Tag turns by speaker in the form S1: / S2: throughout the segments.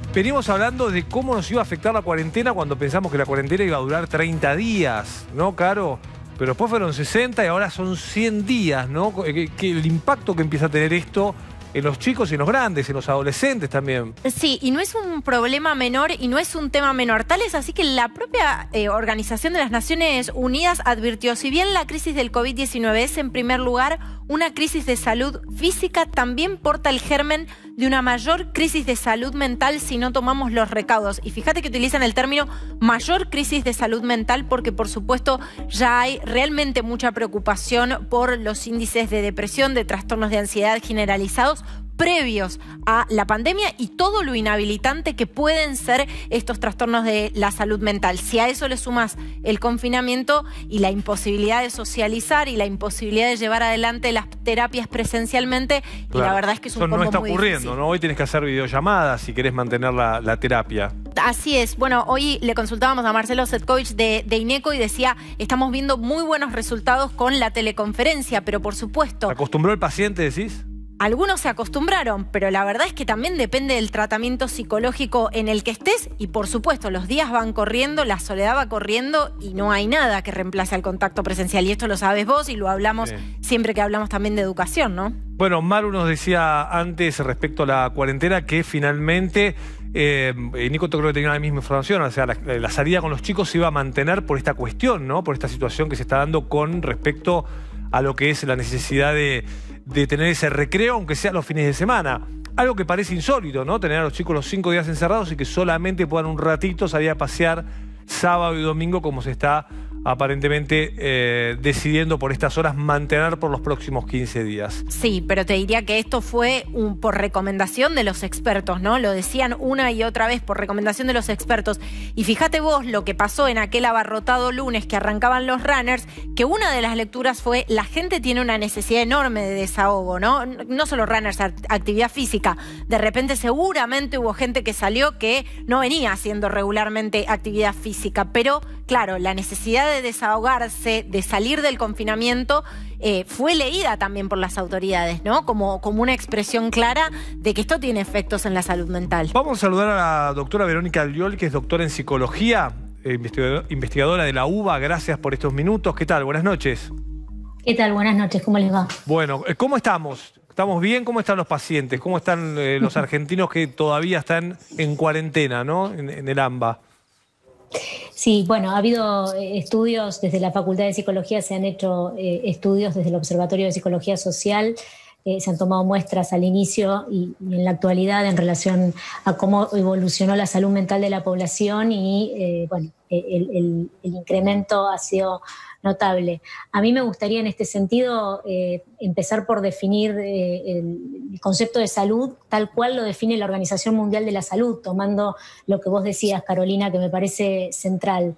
S1: venimos hablando de cómo nos iba a afectar la cuarentena cuando pensamos que la cuarentena iba a durar 30 días, ¿no, Caro? Pero después fueron 60 y ahora son 100 días, ¿no? Que el impacto que empieza a tener esto en los chicos y en los grandes, en los adolescentes también.
S2: Sí, y no es un problema menor y no es un tema menor. Tal es así que la propia Organización de las Naciones Unidas advirtió, si bien la crisis del COVID-19 es en primer lugar una crisis de salud física, también porta el germen de una mayor crisis de salud mental si no tomamos los recaudos. Y fíjate que utilizan el término mayor crisis de salud mental porque, por supuesto, ya hay realmente mucha preocupación por los índices de depresión, de trastornos de ansiedad generalizados previos a la pandemia y todo lo inhabilitante que pueden ser estos trastornos de la salud mental. Si a eso le sumas el confinamiento y la imposibilidad de socializar y la imposibilidad de llevar adelante las terapias presencialmente,
S1: claro,
S2: y la verdad es que es un combo
S1: no está
S2: muy
S1: ocurriendo,
S2: difícil,
S1: ¿no? Hoy tienes que hacer videollamadas si querés mantener la terapia.
S2: Así es. Bueno, hoy le consultábamos a Marcelo Szetkovich de INECO y decía, estamos viendo muy buenos resultados con la teleconferencia, pero por supuesto...
S1: ¿Se acostumbró el paciente, decís?
S2: Algunos se acostumbraron, pero la verdad es que también depende del tratamiento psicológico en el que estés y, por supuesto, los días van corriendo, la soledad va corriendo y no hay nada que reemplace al contacto presencial. Y esto lo sabes vos y lo hablamos siempre que hablamos también de educación, ¿no? Bueno,
S1: Maru nos decía antes respecto a la cuarentena que finalmente, Nico creo que tenía la misma información, o sea, la salida con los chicos se iba a mantener por esta cuestión, ¿no? Por esta situación que se está dando con respecto a lo que es la necesidad de tener ese recreo, aunque sea los fines de semana. Algo que parece insólito, ¿no? Tener a los chicos los 5 días encerrados y que solamente puedan un ratito salir a pasear sábado y domingo, como se está aparentemente decidiendo por estas horas mantener por los próximos 15 días.
S2: Sí, pero te diría que esto fue por recomendación de los expertos, ¿no? Lo decían una y otra vez por recomendación de los expertos. Y fíjate vos lo que pasó en aquel abarrotado lunes que arrancaban los runners, que una de las lecturas fue la gente tiene una necesidad enorme de desahogo, ¿no? No solo runners, actividad física. De repente seguramente hubo gente que salió que no venía haciendo regularmente actividad física, pero claro, la necesidad de desahogarse, de salir del confinamiento, fue leída también por las autoridades, ¿no? Como una expresión clara de que esto tiene efectos en la salud mental.
S1: Vamos a saludar a la doctora Verónica Alliol, que es doctora en psicología, investigadora de la UBA. Gracias por estos minutos. ¿Qué tal? Buenas noches.
S3: ¿Qué tal? Buenas noches. ¿Cómo les va?
S1: Bueno, ¿cómo estamos? ¿Estamos bien? ¿Cómo están los pacientes? ¿Cómo están los argentinos que todavía están en cuarentena, ¿no? En el AMBA.
S3: Sí, bueno, ha habido estudios desde la Facultad de Psicología, se han hecho estudios desde el Observatorio de Psicología Social, se han tomado muestras al inicio y en la actualidad en relación a cómo evolucionó la salud mental de la población y bueno, el incremento ha sido notable. A mí me gustaría en este sentido empezar por definir el concepto de salud tal cual lo define la Organización Mundial de la Salud, tomando lo que vos decías, Carolina, que me parece central.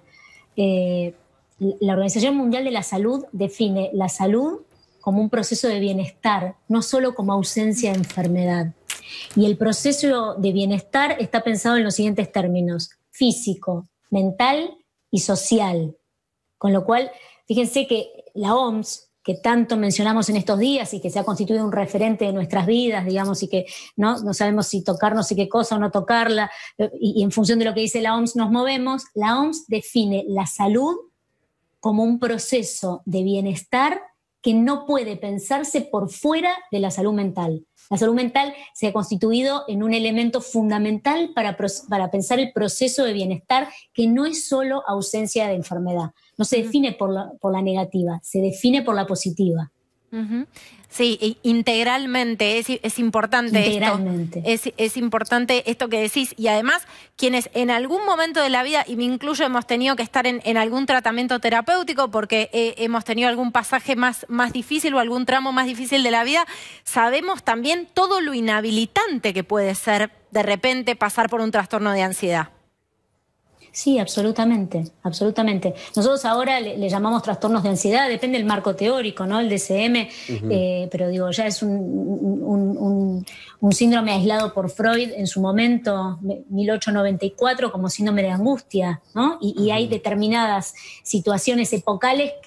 S3: La Organización Mundial de la Salud define la salud como un proceso de bienestar, no solo como ausencia de enfermedad. Y el proceso de bienestar está pensado en los siguientes términos: físico, mental y social. Con lo cual, fíjense que la OMS, que tanto mencionamos en estos días y que se ha constituido un referente de nuestras vidas, digamos, y que no sabemos si tocar no sé qué cosa o no tocarla, y en función de lo que dice la OMS nos movemos, la OMS define la salud como un proceso de bienestar que no puede pensarse por fuera de la salud mental. La salud mental se ha constituido en un elemento fundamental para pensar el proceso de bienestar, que no es solo ausencia de enfermedad. No se define por la negativa, se define por la positiva.
S2: Sí, integralmente, es importante
S3: integralmente.
S2: Es importante esto que decís. Y además, quienes en algún momento de la vida, y me incluyo, hemos tenido que estar en algún tratamiento terapéutico porque hemos tenido algún pasaje más difícil o algún tramo más difícil de la vida, sabemos también todo lo inhabilitante que puede ser de repente pasar por un trastorno de ansiedad.
S3: Sí, absolutamente, absolutamente. Nosotros ahora le llamamos trastornos de ansiedad, depende del marco teórico, ¿no? El DSM, pero digo, ya es un síndrome aislado por Freud en su momento, 1894, como síndrome de angustia, ¿no? Y hay determinadas situaciones epocales que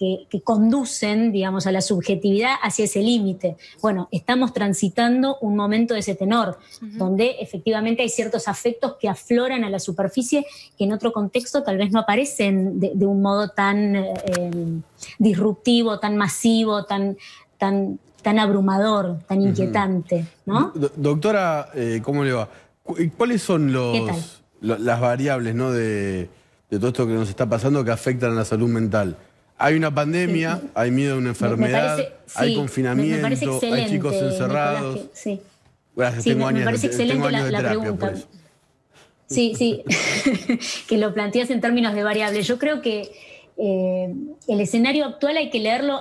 S3: que conducen, digamos, a la subjetividad hacia ese límite. Bueno, estamos transitando un momento de ese tenor, donde efectivamente hay ciertos afectos que afloran a la superficie que en otro contexto tal vez no aparecen de un modo tan disruptivo, tan masivo, tan abrumador, tan inquietante, ¿no?
S4: Doctora, ¿cómo le va? ¿Cuáles son las variables, ¿no?, de todo esto que nos está pasando que afectan a la salud mental? Hay una pandemia, hay miedo a una enfermedad, hay confinamiento, hay chicos encerrados.
S3: Gracias, me parece excelente la pregunta. Sí, que lo planteas en términos de variables. Yo creo que el escenario actual hay que leerlo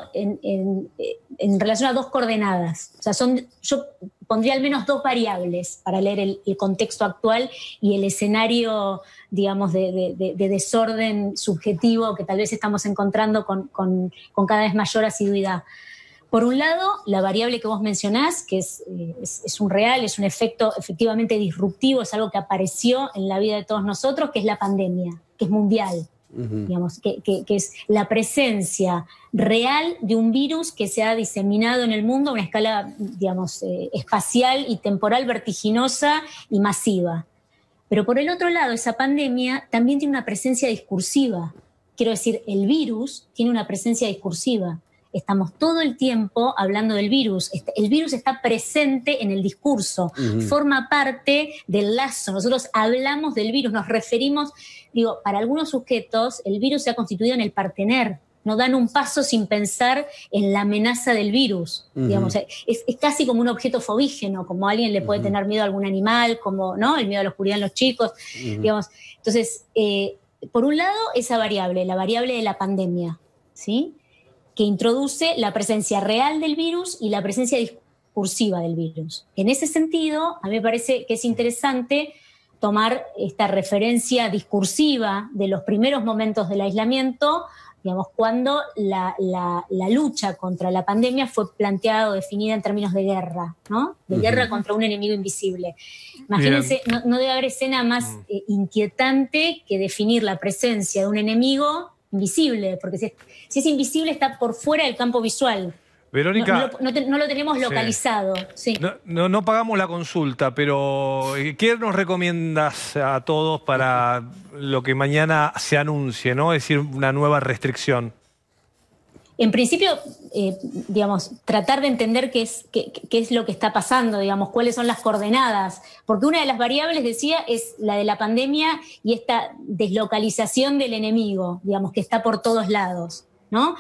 S3: en relación a dos coordenadas. O sea, yo pondría al menos dos variables para leer el contexto actual y el escenario, digamos, de desorden subjetivo que tal vez estamos encontrando con cada vez mayor asiduidad. Por un lado, la variable que vos mencionás, que es es un efecto efectivamente disruptivo, es algo que apareció en la vida de todos nosotros, que es la pandemia, que es mundial. Digamos, que es la presencia real de un virus que se ha diseminado en el mundo a una escala, digamos, espacial y temporal vertiginosa y masiva. Pero por el otro lado, esa pandemia también tiene una presencia discursiva. Quiero decir, el virus tiene una presencia discursiva. Estamos todo el tiempo hablando del virus. El virus está presente en el discurso, forma parte del lazo. Nosotros hablamos del virus, nos referimos, para algunos sujetos el virus se ha constituido en el partener. No dan un paso sin pensar en la amenaza del virus. Digamos, es casi como un objeto fobígeno, como alguien le puede tener miedo a algún animal, como, ¿no?, el miedo a la oscuridad en los chicos. Digamos. Entonces, por un lado, esa variable, la variable de la pandemia, ¿sí?, que introduce la presencia real del virus y la presencia discursiva del virus. En ese sentido, a mí me parece que es interesante tomar esta referencia discursiva de los primeros momentos del aislamiento, digamos, cuando la lucha contra la pandemia fue planteada o definida en términos de guerra, ¿no? De guerra contra un enemigo invisible. Imagínense, no debe haber escena más inquietante que definir la presencia de un enemigo invisible, porque si es invisible está por fuera del campo visual.
S1: Verónica,
S3: no lo tenemos localizado. Sí.
S1: No pagamos la consulta, pero ¿qué nos recomiendas a todos para lo que mañana se anuncie, ¿no? Es decir, una nueva restricción.
S3: En principio, digamos, tratar de entender qué es lo que está pasando, digamos, cuáles son las coordenadas, porque una de las variables, decía, es la de la pandemia y esta deslocalización del enemigo, digamos, que está por todos lados, ¿no?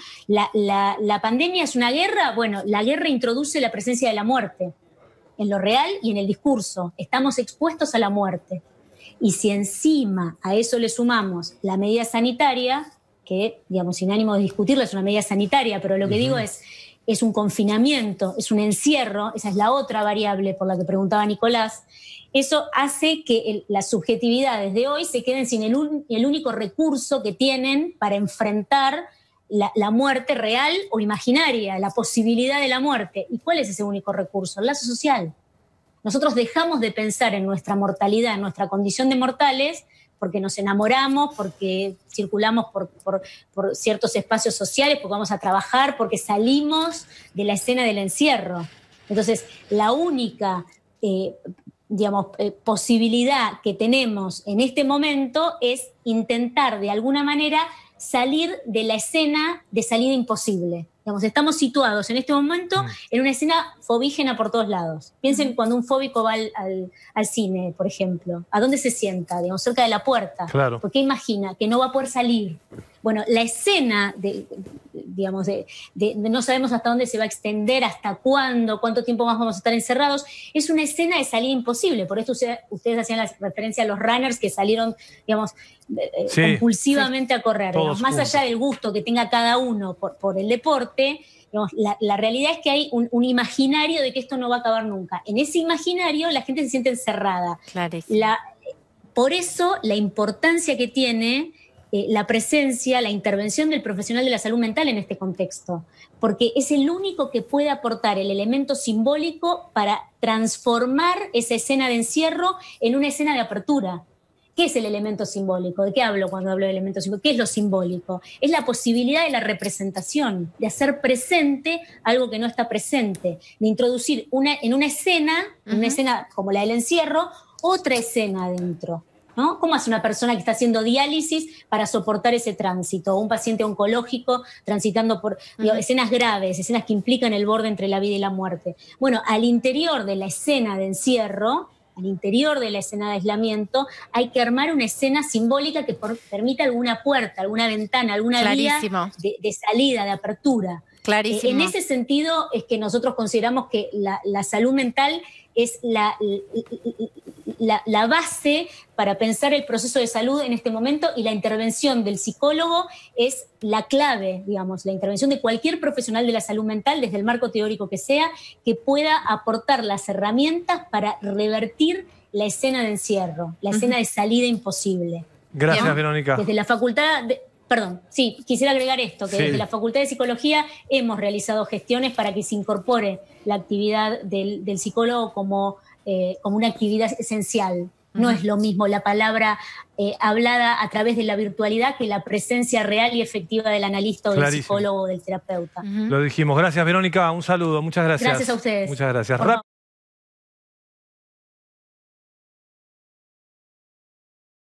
S3: La pandemia es una guerra. Bueno, la guerra introduce la presencia de la muerte en lo real y en el discurso. Estamos expuestos a la muerte. Y si encima a eso le sumamos la medida sanitaria, que, digamos, sin ánimo de discutirlo, es una medida sanitaria, pero lo que digo es un confinamiento, es un encierro, esa es la otra variable por la que preguntaba Nicolás. Eso hace que las subjetividades de hoy se queden sin el único recurso que tienen para enfrentar la muerte real o imaginaria, la posibilidad de la muerte. ¿Y cuál es ese único recurso? El lazo social. Nosotros dejamos de pensar en nuestra mortalidad, en nuestra condición de mortales, porque nos enamoramos, porque circulamos por ciertos espacios sociales, porque vamos a trabajar, porque salimos de la escena del encierro. Entonces, la única posibilidad que tenemos en este momento es intentar de alguna manera salir de la escena de salida imposible. Digamos, estamos situados en este momento en una escena fobígena por todos lados. Piensen cuando un fóbico va al cine, por ejemplo. ¿A dónde se sienta? Digamos, cerca de la puerta.
S1: Claro.
S3: ¿Por qué imagina? Que no va a poder salir. Bueno, la escena de no sabemos hasta dónde se va a extender, hasta cuándo, cuánto tiempo más vamos a estar encerrados, es una escena de salida imposible. Por eso ustedes hacían la referencia a los runners que salieron, digamos, compulsivamente a correr. Digamos, más allá del gusto que tenga cada uno por el deporte, digamos, la realidad es que hay un imaginario de que esto no va a acabar nunca. En ese imaginario la gente se siente encerrada. Por eso la importancia que tiene la presencia, la intervención del profesional de la salud mental en este contexto, porque es el único que puede aportar el elemento simbólico para transformar esa escena de encierro en una escena de apertura. ¿Qué es el elemento simbólico? ¿De qué hablo cuando hablo de elemento simbólico? ¿Qué es lo simbólico? Es la posibilidad de la representación, de hacer presente algo que no está presente, de introducir en una escena como la del encierro, otra escena adentro, ¿no? ¿Cómo hace una persona que está haciendo diálisis para soportar ese tránsito? O un paciente oncológico transitando por escenas graves, escenas que implican el borde entre la vida y la muerte. Bueno, al interior de la escena de encierro, al interior de la escena de aislamiento, hay que armar una escena simbólica que permita alguna puerta, alguna ventana, alguna vía de salida, de apertura.
S2: Clarísimo.
S3: En ese sentido es que nosotros consideramos que la salud mental es la base para pensar el proceso de salud en este momento, y la intervención del psicólogo es la clave, digamos, la intervención de cualquier profesional de la salud mental, desde el marco teórico que sea, que pueda aportar las herramientas para revertir la escena de encierro, la escena de salida imposible.
S1: Gracias,
S3: ¿no?
S1: Verónica.
S3: Desde la facultad... Perdón, sí, quisiera agregar esto, que desde la Facultad de Psicología hemos realizado gestiones para que se incorpore la actividad del psicólogo como una actividad esencial. No es lo mismo la palabra hablada a través de la virtualidad que la presencia real y efectiva del analista o del psicólogo o del terapeuta.
S1: Lo dijimos. Gracias, Verónica. Un saludo. Muchas gracias.
S3: Gracias a ustedes.
S1: Muchas gracias.